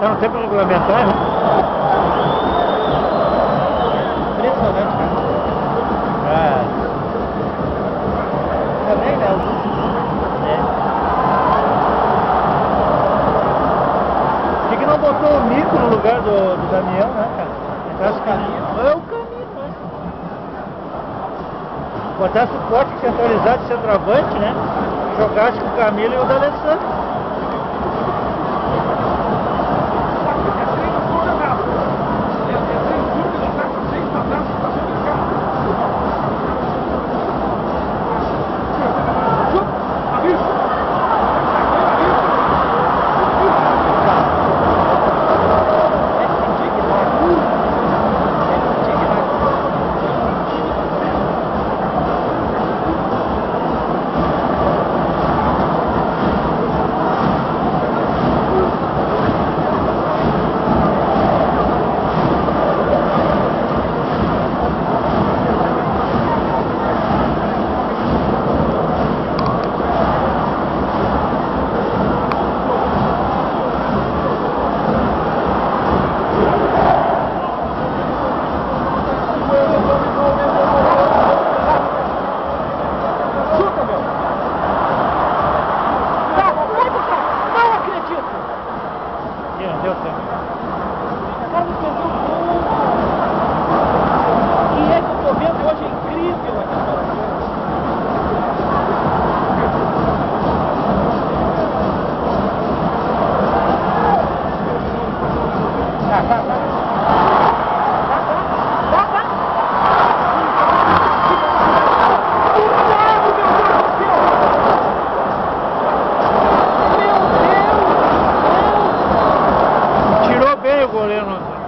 Tá no tempo regulamentar, né? Impressionante, cara. Também, né? Por que não botou o mico no lugar do caminhão, né, cara? Botasse o caminhão. É o caminho, né? Botasse o corte centralizado de centroavante, né? Jogasse com o Camilo e o D'Alessandro. Deu tempo. Cara, não perdeu o gol. E é que eu tô vendo hoje é incrível a comparação. Tirou bem o goleiro.